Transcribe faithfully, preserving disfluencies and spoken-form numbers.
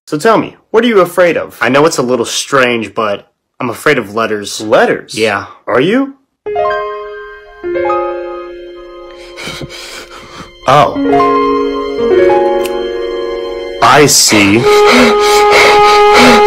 So tell me, what are you afraid of? I know it's a little strange, but I'm afraid of letters. Letters? Yeah. Are you? Oh. I see.